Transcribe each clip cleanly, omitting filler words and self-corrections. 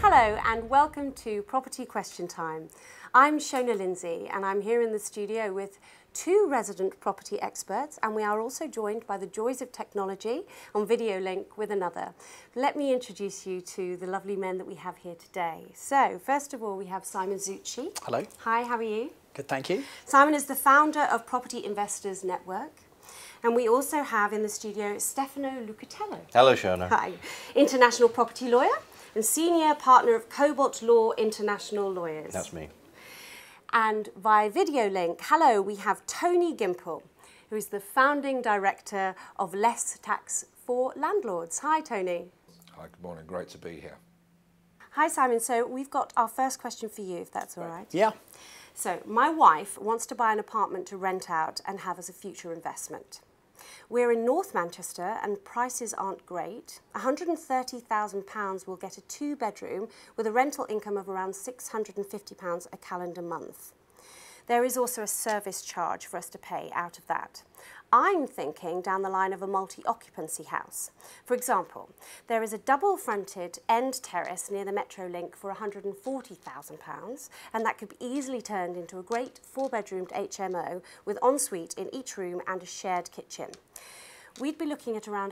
Hello and welcome to Property Question Time. I'm Shona Lindsay and I'm here in the studio with two resident property experts, and we are also joined by the joys of technology on video link with another. Let me introduce you to the lovely men that we have here today. So first of all we have Simon Zucci. Hello. Hi, how are you? Good, thank you. Simon is the founder of Property Investors Network. And we also have in the studio Stefano Lucatello. Hello, Shona. Hi. International property lawyer and senior partner of Cobalt Law International Lawyers. That's me. And via video link, hello, we have Tony Gimple, who is the founding director of Less Tax for Landlords. Hi, Tony. Hi, good morning. Great to be here. Hi, Simon. So we've got our first question for you, if that's all right. Yeah. So my wife wants to buy an apartment to rent out and have as a future investment. We're in North Manchester and prices aren't great. £130,000 will get a two-bedroom with a rental income of around £650 a calendar month. There is also a service charge for us to pay out of that. I'm thinking down the line of a multi-occupancy house. For example, there is a double-fronted end terrace near the Metrolink for £140,000, and that could be easily turned into a great four-bedroomed HMO with ensuite in each room and a shared kitchen. We'd be looking at around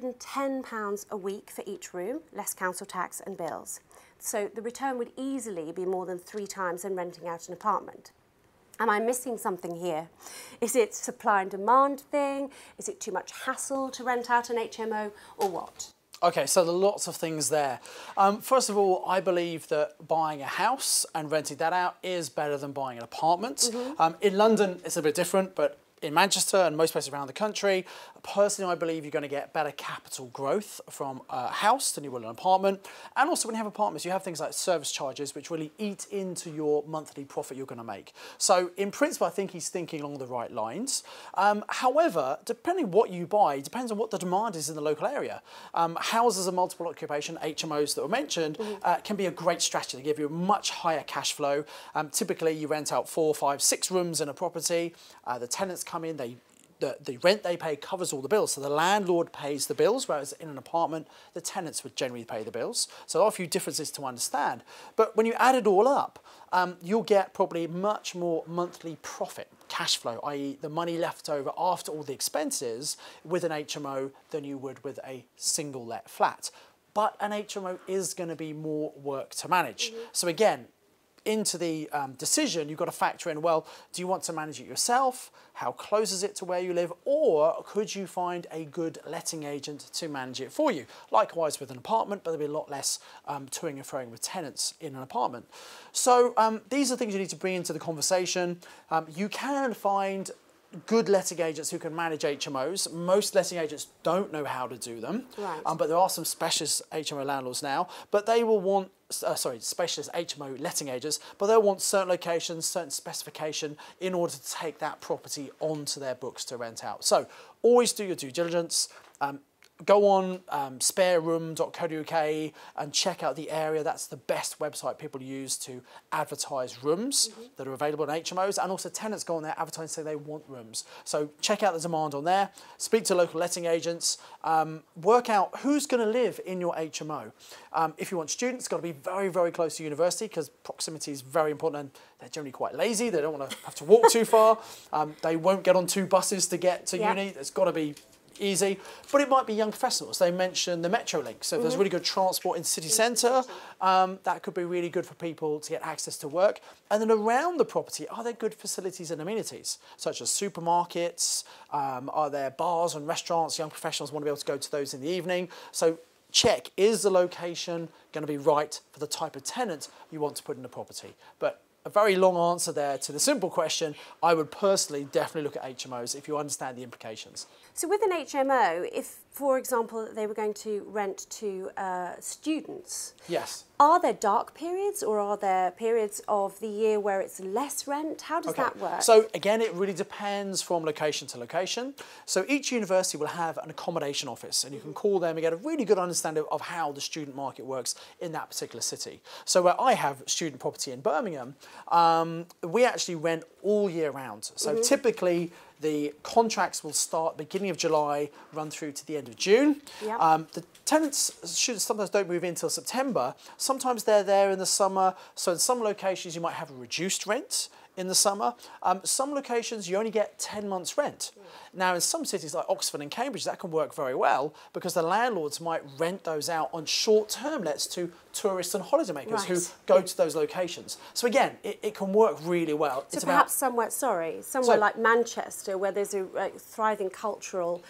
£110 a week for each room, less council tax and bills. So the return would easily be more than 3 times than renting out an apartment. Am I missing something here? Is it supply and demand thing? Is it too much hassle to rent out an HMO, or what? Okay, so there are lots of things there. First of all, I believe that buying a house and renting that out is better than buying an apartment. Mm-hmm. In London, it's a bit different, but in Manchester and most places around the country, personally, I believe you're going to get better capital growth from a house than you will an apartment. And also when you have apartments, you have things like service charges, which really eat into your monthly profit you're going to make. So in principle, I think he's thinking along the right lines. However, depending what you buy, depends on what the demand is in the local area. Houses of multiple occupation, HMOs that were mentioned, can be a great strategy. They give you a much higher cash flow. Typically, you rent out 4, 5, 6 rooms in a property. The tenants come in, the rent they pay covers all the bills. So the landlord pays the bills, whereas in an apartment, the tenants would generally pay the bills. So there are a few differences to understand. But when you add it all up, you'll get probably much more monthly profit, cash flow, i.e. the money left over after all the expenses with an HMO than you would with a single let flat. But an HMO is going to be more work to manage. Mm-hmm. So again, into the decision, you've got to factor in, well, do you want to manage it yourself? How close is it to where you live? Or could you find a good letting agent to manage it for you? Likewise with an apartment, but there'll be a lot less toing and froing with tenants in an apartment. So these are things you need to bring into the conversation. You can find good letting agents who can manage HMOs. Most letting agents don't know how to do them, right. But there are some specialist HMO landlords now, but they will want specialist HMO letting agents, but they'll want certain locations, certain specification in order to take that property onto their books to rent out. So always do your due diligence. Go on spareroom.co.uk and check out the area. That's the best website people use to advertise rooms that are available in HMOs, and also tenants go on there advertising saying they want rooms. So check out the demand on there, speak to local letting agents, work out who's going to live in your HMO. If you want students, it's got to be very, very close to university because proximity is very important, and they're generally quite lazy. They don't want to have to walk too far. They won't get on 2 buses to get to uni. It's got to be easy, but it might be young professionals. They mentioned the Metrolink, so if there's really good transport in city centre, that could be really good for people to get access to work. And then around the property, are there good facilities and amenities, such as supermarkets? Are there bars and restaurants? Young professionals want to be able to go to those in the evening. So check, is the location going to be right for the type of tenant you want to put in the property? But a very long answer there to the simple question. I would personally definitely look at HMOs if you understand the implications. So with an HMO, if, for example, they were going to rent to students, yes, are there dark periods or are there periods of the year where it's less rent? How does that work? So again, it really depends from location to location. So each university will have an accommodation office, and you can call them and get a really good understanding of how the student market works in that particular city. So where I have student property in Birmingham, we actually rent all year round. So typically The contracts will start beginning of July, run through to the end of June. Yep. The tenants, students sometimes don't move in until September. Sometimes they're there in the summer. So in some locations, you might have a reduced rent in the summer. Some locations, you only get 10 months rent. Now, in some cities like Oxford and Cambridge, that can work very well because the landlords might rent those out on short-term lets to tourists and holidaymakers who go to those locations. So again, it can work really well. So perhaps somewhere like Manchester, where there's a thriving cultural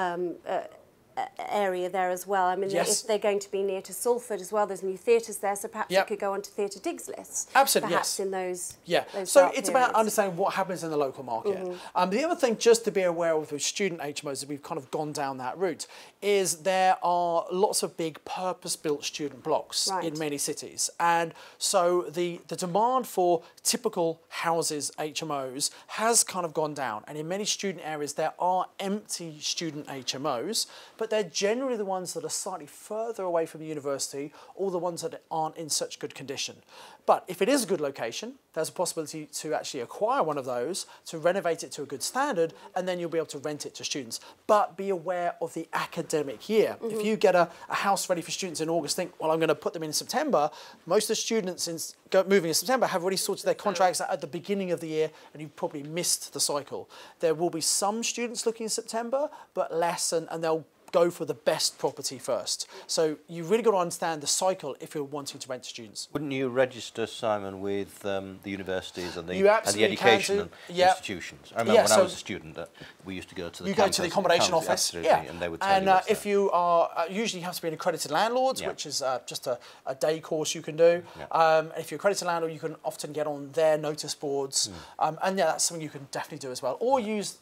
area there as well. I mean, if they're going to be near to Salford as well, there's new theatres there, so perhaps you could go onto Theatre Diggs lists. Absolutely, perhaps in those. Those so it's about understanding what happens in the local market. The other thing just to be aware of with student HMOs, that we've kind of gone down that route, is there are lots of big purpose-built student blocks in many cities. And so the demand for typical houses, HMOs, has kind of gone down. And in many student areas, there are empty student HMOs, but they're generally the ones that are slightly further away from the university or the ones that aren't in such good condition. But if it is a good location, there's a possibility to actually acquire one of those, to renovate it to a good standard, and then you'll be able to rent it to students. But be aware of the academic year. If you get a house ready for students in August, think, well, I'm going to put them in September, most of the students moving in September have already sorted their contracts at the beginning of the year, and you've probably missed the cycle. There will be some students looking in September, but less, and they'll go for the best property first. So you've really got to understand the cycle if you're wanting to rent to students. Wouldn't you register, Simon, with the universities and the education institutions? I remember when I was a student, we used to go to the go to the accommodation office, and they would tell you if you are, usually you have to be an accredited landlord, which is just a day course you can do. If you're an accredited landlord, you can often get on their notice boards, and that's something you can definitely do as well. Or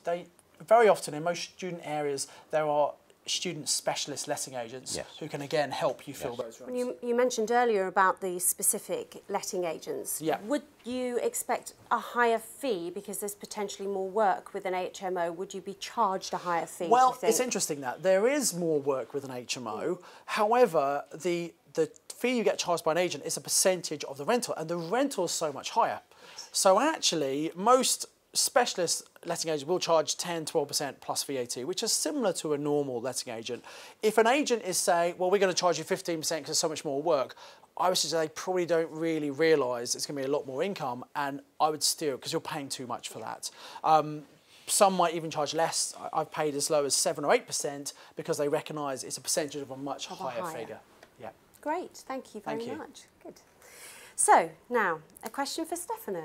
very often in most student areas, there are student specialist letting agents who can again help you fill those rooms. You mentioned earlier about the specific letting agents. Would you expect a higher fee because there's potentially more work with an HMO? Would you be charged a higher fee? Well, it's interesting that there is more work with an HMO. However, the fee you get charged by an agent is a percentage of the rental, and the rental is so much higher. So actually, most specialist letting agent will charge 10-12% plus VAT, which is similar to a normal letting agent. If an agent is saying, well, we're going to charge you 15% because there's so much more work, I would say they probably don't really realise it's going to be a lot more income, and I would steer because you're paying too much for that. Some might even charge less. I've paid as low as 7 or 8% because they recognise it's a percentage of a much higher figure. Great, thank you very much. Good. So now a question for Stefano.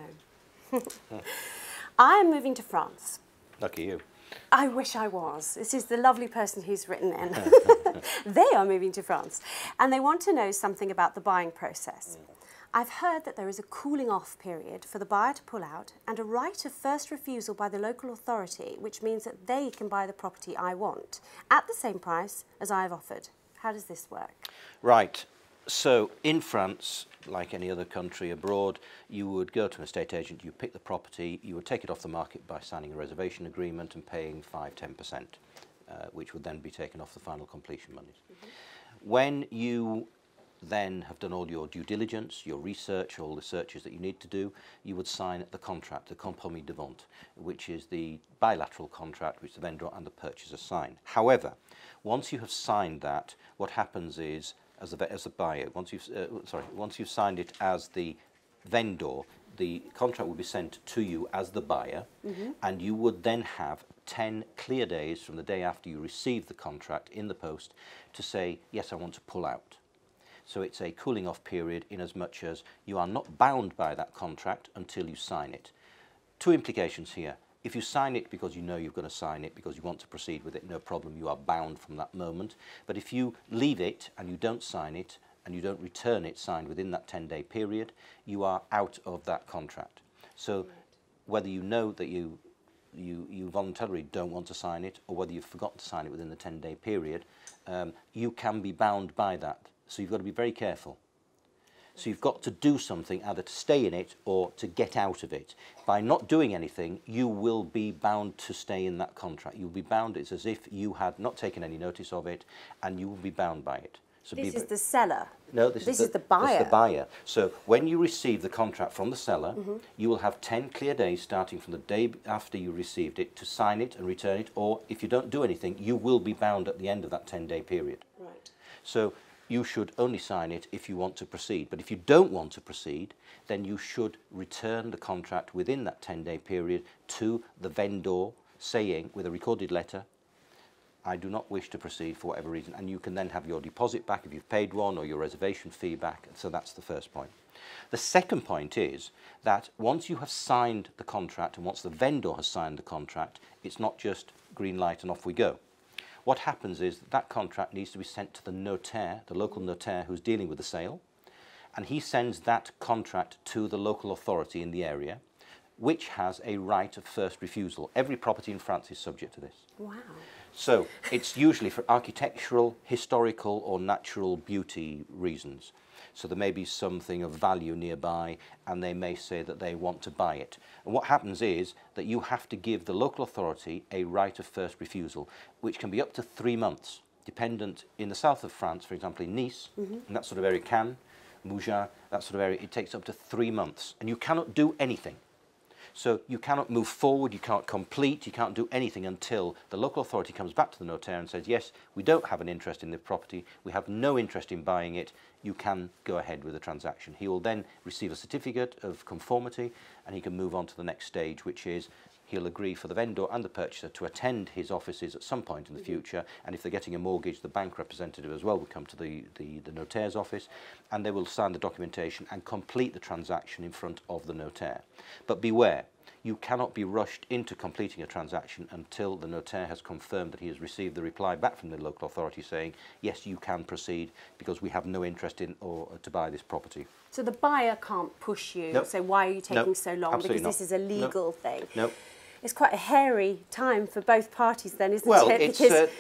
I am moving to France. Lucky you. I wish I was. This is the lovely person who's written in. They are moving to France, and they want to know something about the buying process. I've heard that there is a cooling off period for the buyer to pull out and a right of first refusal by the local authority, which means that they can buy the property I want at the same price as I have offered. How does this work? Right. So in France, like any other country abroad, you would go to an estate agent, you pick the property, you would take it off the market by signing a reservation agreement and paying 5-10%, which would then be taken off the final completion monies. When you then have done all your due diligence, your research, all the searches that you need to do, you would sign the contract, the compromis de vente, which is the bilateral contract which the vendor and the purchaser sign. However, once you have signed that, what happens is, as the buyer, once you've signed it as the vendor, the contract will be sent to you as the buyer, and you would then have 10 clear days from the day after you receive the contract in the post to say, yes, I want to pull out. So it's a cooling off period in as much as you are not bound by that contract until you sign it. Two implications here. If you sign it because you know you're going to sign it because you want to proceed with it, no problem, you are bound from that moment. But if you leave it and you don't sign it and you don't return it signed within that 10-day period, you are out of that contract. So whether you know that you voluntarily don't want to sign it or whether you've forgotten to sign it within the 10-day period, you can be bound by that. So you've got to be very careful. So you've got to do something either to stay in it or to get out of it. By not doing anything, you will be bound to stay in that contract. You'll be bound. It's as if you had not taken any notice of it, and you will be bound by it. So this is the seller. No, this is the buyer. This is the buyer. So when you receive the contract from the seller, you will have 10 clear days starting from the day after you received it to sign it and return it, or if you don't do anything, you will be bound at the end of that 10-day period. Right. So you should only sign it if you want to proceed. But if you don't want to proceed, then you should return the contract within that 10-day period to the vendor, saying, with a recorded letter, I do not wish to proceed for whatever reason, and you can then have your deposit back if you've paid one, or your reservation fee back. So that's the first point. The second point is that once you have signed the contract, and once the vendor has signed the contract, it's not just green light and off we go. What happens is that contract needs to be sent to the notaire, the local notaire who's dealing with the sale, and he sends that contract to the local authority in the area, which has a right of first refusal. Every property in France is subject to this. Wow. So it's usually for architectural, historical, or natural beauty reasons. So there may be something of value nearby, and they may say that they want to buy it. And what happens is that you have to give the local authority a right of first refusal, which can be up to 3 months, dependent. In the south of France, for example, in Nice, in that sort of area, Cannes, Mougins, that sort of area, it takes up to 3 months, and you cannot do anything. So you cannot move forward, you can't complete, you can't do anything until the local authority comes back to the notaire and says, yes, we don't have an interest in the property, we have no interest in buying it, you can go ahead with the transaction. He will then receive a certificate of conformity, and he can move on to the next stage, which is he'll agree for the vendor and the purchaser to attend his offices at some point in the future, and if they're getting a mortgage, the bank representative as well will come to the notaire's office, and they will sign the documentation and complete the transaction in front of the notaire. But beware, you cannot be rushed into completing a transaction until the notaire has confirmed that he has received the reply back from the local authority saying, yes, you can proceed because we have no interest in or to buy this property. So the buyer can't push you, Nope. say, why are you taking Nope, so long? absolutely Because this is a legal thing. No. It's quite a hairy time for both parties then, isn't Well, it?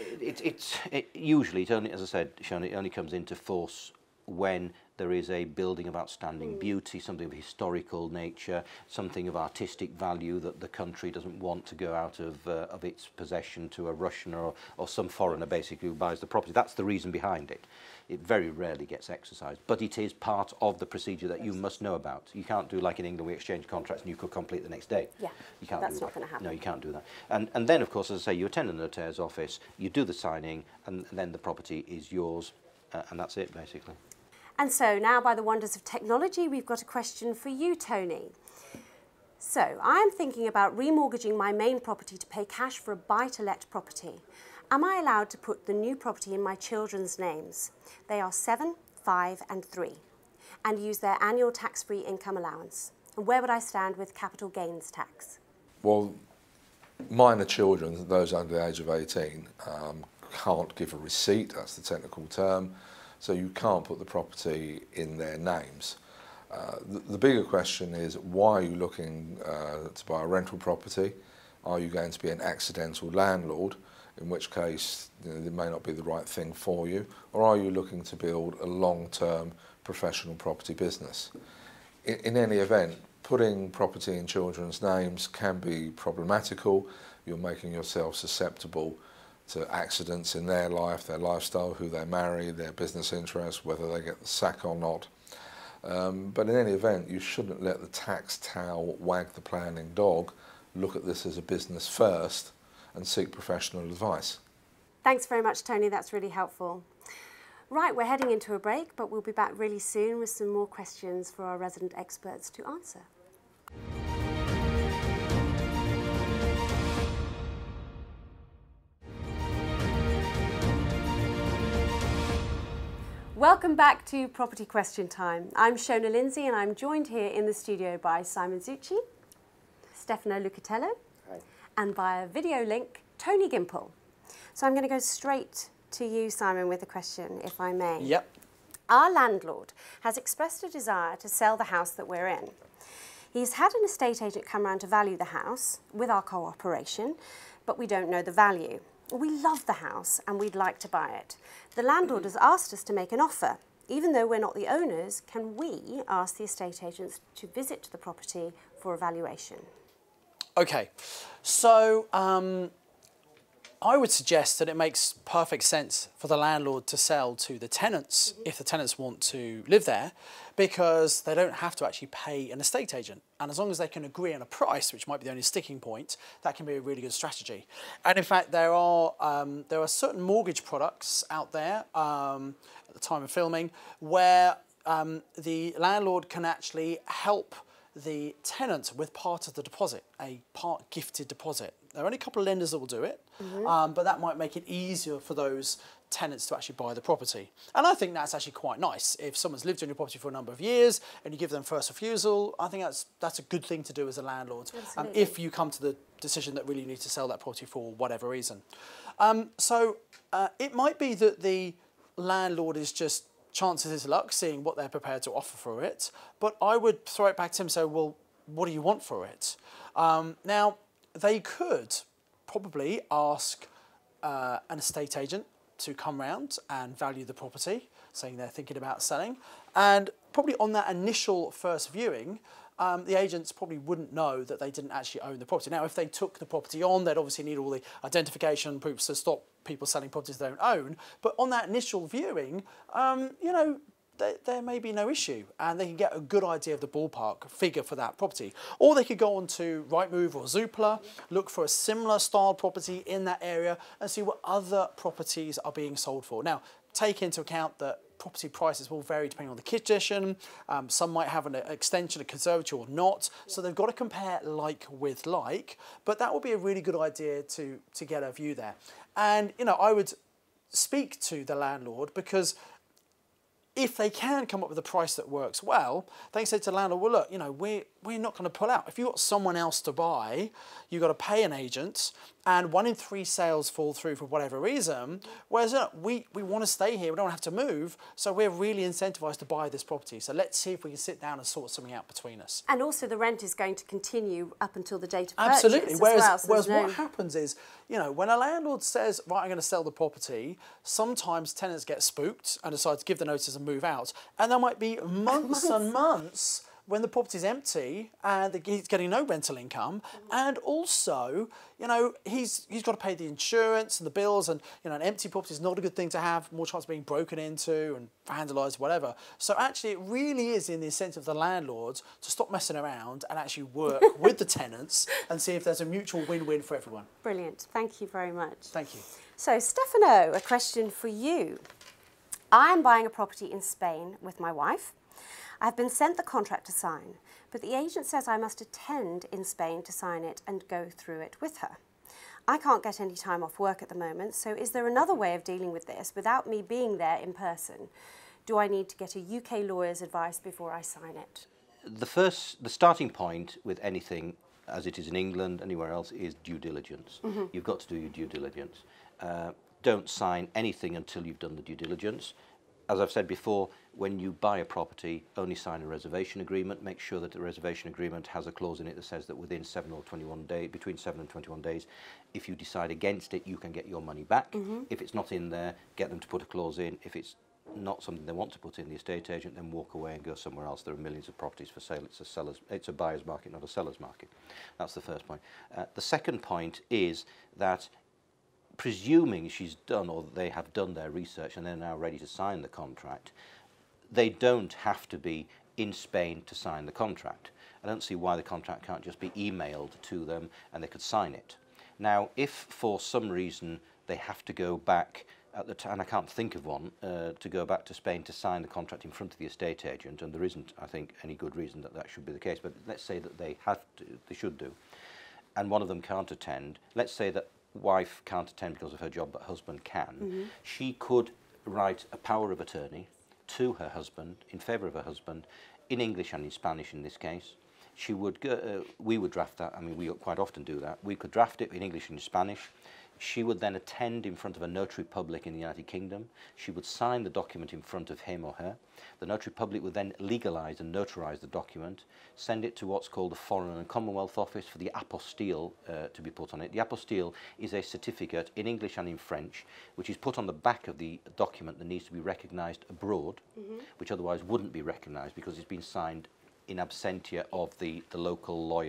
it usually, it only, as I said, Sian, it only comes into force when there is a building of outstanding beauty, something of historical nature, something of artistic value that the country doesn't want to go out of its possession to a Russian or some foreigner basically who buys the property. That's the reason behind it. It very rarely gets exercised, but it is part of the procedure that you must know about. You can't do like in England, we exchange contracts and you could complete the next day. Yeah, you can't. that's not going to happen. No, you can't do that. And then, of course, as I say, you attend the notaire's office, you do the signing, and then the property is yours, and that's it, basically. And so now, by the wonders of technology, we've got a question for you, Tony. So I'm thinking about remortgaging my main property to pay cash for a buy-to-let property. Am I allowed to put the new property in my children's names? They are 7, 5 and 3, and use their annual tax-free income allowance. And where would I stand with capital gains tax? Well, minor children, those under the age of 18, can't give a receipt, that's the technical term, so you can't put the property in their names. The bigger question is, why are you looking to buy a rental property? Are you going to be an accidental landlord, in which case it may not be the right thing for you, or are you looking to build a long-term professional property business? In any event, putting property in children's names can be problematical. You're making yourself susceptible to accidents in their life, their lifestyle, who they marry, their business interests, whether they get the sack or not. But in any event, you shouldn't let the tax towel wag the planning dog. Look at this as a business first and seek professional advice. Thanks very much, Tony. That's really helpful. Right, we're heading into a break, but we'll be back really soon with some more questions for our resident experts to answer. Welcome back to Property Question Time. I'm Shona Lindsay and I'm joined here in the studio by Simon Zucci, Stefano Lucatello, and via video link, Tony Gimple. So I'm going to go straight to you, Simon, with a question, if I may. Yep. Our landlord has expressed a desire to sell the house that we're in. He's had an estate agent come round to value the house with our cooperation, but we don't know the value. We love the house and we'd like to buy it. The landlord has asked us to make an offer. Even though we're not the owners, can we ask the estate agents to visit the property for evaluation? Okay, so I would suggest that it makes perfect sense for the landlord to sell to the tenants if the tenants want to live there, because they don't have to actually pay an estate agent. And as long as they can agree on a price, which might be the only sticking point, that can be a really good strategy. And in fact, there are certain mortgage products out there at the time of filming where the landlord can actually help the tenant with part of the deposit, a part gifted deposit. There are only a couple of lenders that will do it, but that might make it easier for those tenants to actually buy the property. And I think that's actually quite nice. If someone's lived in your property for a number of years and you give them first refusal, I think that's a good thing to do as a landlord, if you come to the decision that really you need to sell that property for whatever reason. So it might be that the landlord is just chances his luck, seeing what they're prepared to offer for it. But I would throw it back to him and say, well, what do you want for it? Now, they could probably ask an estate agent to come round and value the property, saying they're thinking about selling. And probably on that initial first viewing, the agents probably wouldn't know that they didn't actually own the property. Now, if they took the property on, they'd obviously need all the identification proofs to stop people selling properties they don't own. But on that initial viewing, you know, there may be no issue, and they can get a good idea of the ballpark figure for that property. Or they could go on to Rightmove or Zoopla, look for a similar style property in that area and see what other properties are being sold for. Now, take into account that property prices will vary depending on the condition. Some might have an extension, a conservatory or not. So they've got to compare like with like, but that would be a really good idea to get a view there. And, you know, I would speak to the landlord, because if they can come up with a price that works well, they say to the landlord, well, look, you know, we're not going to pull out. If you've got someone else to buy, you've got to pay an agent, and 1 in 3 sales fall through for whatever reason, whereas we want to stay here, we don't have to move, so we're really incentivized to buy this property. So let's see if we can sit down and sort something out between us. And also the rent is going to continue up until the date of purchase. Absolutely. Whereas well, so what happens is, you know, when a landlord says, right, I'm going to sell the property, sometimes tenants get spooked and decide to give the notice and move out. And there might be months and months when the property's empty and he's getting no rental income, and also, you know, he's got to pay the insurance and the bills, and, you know, an empty property is not a good thing to have, more chance of being broken into and vandalised, whatever. So actually it really is in the incentive of the landlords to stop messing around and actually work with the tenants and see if there's a mutual win-win for everyone. Brilliant. Thank you very much. Thank you. So, Stefano, a question for you. I'm buying a property in Spain with my wife. I've been sent the contract to sign, but the agent says I must attend in Spain to sign it and go through it with her. I can't get any time off work at the moment, so is there another way of dealing with this without me being there in person? Do I need to get a UK lawyer's advice before I sign it? The starting point with anything, as it is in England, anywhere else, is due diligence. You've got to do your due diligence. Don't sign anything until you've done the due diligence. As I've said before, when you buy a property, only sign a reservation agreement. Make sure that the reservation agreement has a clause in it that says that within 7 or 21 days, between 7 and 21 days, if you decide against it, you can get your money back. If it's not in there, get them to put a clause in. If it's not something they want to put in, the estate agent, then walk away and go somewhere else. There are millions of properties for sale. It's a buyer's market, not a seller's market. That's the first point. The second point is that, presuming she's done, or they have done their research and they're now ready to sign the contract, they don't have to be in Spain to sign the contract. I don't see why the contract can't just be emailed to them and they could sign it. Now, if for some reason they have to go back at the time, and I can't think of one, to go back to Spain to sign the contract in front of the estate agent, and there isn't, I think, any good reason that that should be the case, but let's say that they have to, they should do, and one of them can't attend. Let's say that wife can't attend because of her job, but husband can. She could write a power of attorney to her husband in favour of her husband, in English and in Spanish in this case. She would go, we would draft that. I mean, we quite often do that. We could draft it in English and in Spanish. She would then attend in front of a notary public in the United Kingdom. She would sign the document in front of him or her. The notary public would then legalise and notarise the document, send it to what's called the Foreign and Commonwealth Office for the apostille to be put on it. The apostille is a certificate in English and in French, which is put on the back of the document that needs to be recognised abroad, which otherwise wouldn't be recognised because it's been signed in absentia of the local lawyer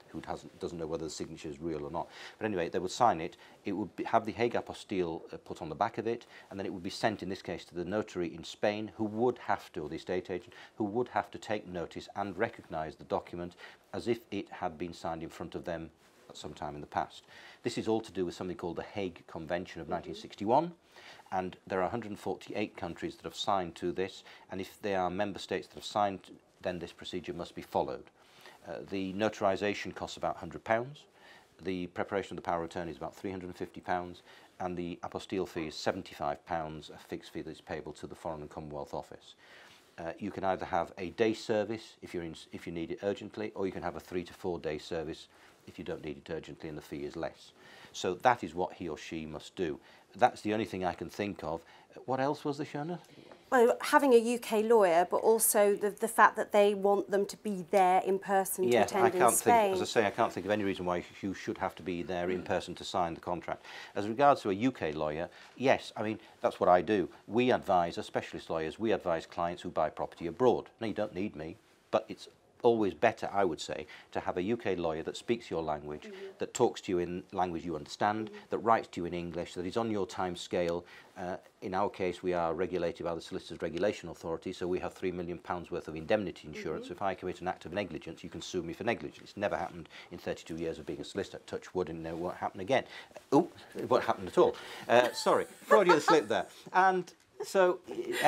who doesn't know whether the signature is real or not. But anyway, they would sign it. It would have the Hague apostille put on the back of it, and then it would be sent, in this case, to the notary in Spain, who would have to, or the estate agent, who would have to take notice and recognise the document as if it had been signed in front of them at some time in the past. This is all to do with something called the Hague Convention of 1961, and there are 148 countries that have signed to this, and if there are member states that have signed, then this procedure must be followed. The notarisation costs about £100. The preparation of the power of attorney is about £350, and the apostille fee is £75, a fixed fee that is payable to the Foreign and Commonwealth Office. You can either have a day service if you need it urgently, or you can have a 3 to 4 day service if you don't need it urgently and the fee is less. So that is what he or she must do. That's the only thing I can think of. What else was there, Shona? Well, having a UK lawyer, but also the fact that they want them to be there in person to attend in Spain. As I say, I can't think of any reason why you should have to be there in person to sign the contract. As regards to a UK lawyer, yes, I mean, that's what I do. We advise, as specialist lawyers, we advise clients who buy property abroad. Now, you don't need me, but it's always better, I would say, to have a UK lawyer that speaks your language, that talks to you in language you understand, that writes to you in English, that is on your time scale. In our case, we are regulated by the Solicitors Regulation Authority, so we have £3 million worth of indemnity insurance. So if I commit an act of negligence, you can sue me for negligence. It's never happened in 32 years of being a solicitor. Touch wood, and it won't happen again. Oh, it won't happen at all. Sorry, Freudian slip there. And so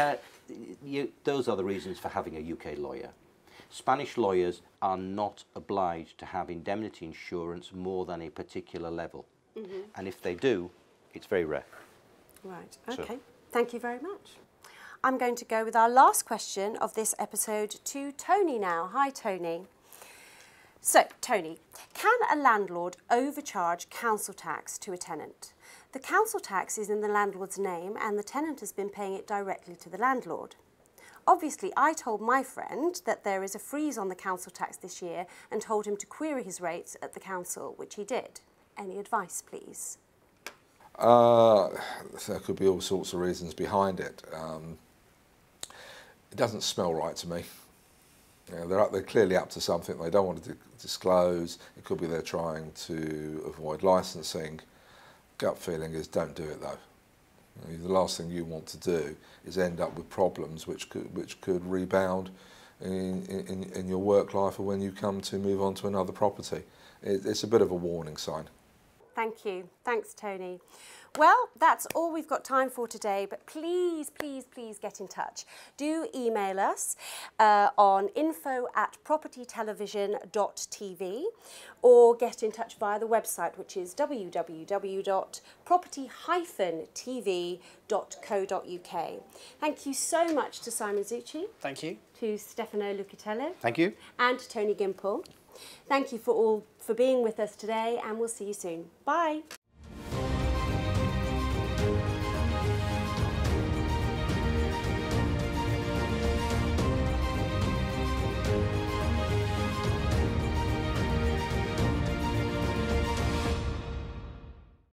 those are the reasons for having a UK lawyer. Spanish lawyers are not obliged to have indemnity insurance more than a particular level. And if they do, it's very rare. Right, okay. Thank you very much. I'm going to go with our last question of this episode to Tony now. Hi, Tony. So, Tony, can a landlord overcharge council tax to a tenant? The council tax is in the landlord's name and the tenant has been paying it directly to the landlord. Obviously, I told my friend that there is a freeze on the council tax this year and told him to query his rates at the council, which he did. Any advice, please? There could be all sorts of reasons behind it. It doesn't smell right to me. You know, they're clearly up to something they don't want to disclose. It could be they're trying to avoid licensing. Gut feeling is don't do it though. You know, the last thing you want to do is end up with problems which could rebound in your work life or when you come to move on to another property. It's a bit of a warning sign. Thank you. Thanks, Tony. Well, that's all we've got time for today, but please, please, please get in touch. Do email us on info@propertytelevision.tv or get in touch via the website, which is www.property-tv.co.uk. Thank you so much to Simon Zucci. Thank you. To Stefano Lucatello. Thank you. And to Tony Gimple. Thank you for being with us today, and we'll see you soon. Bye.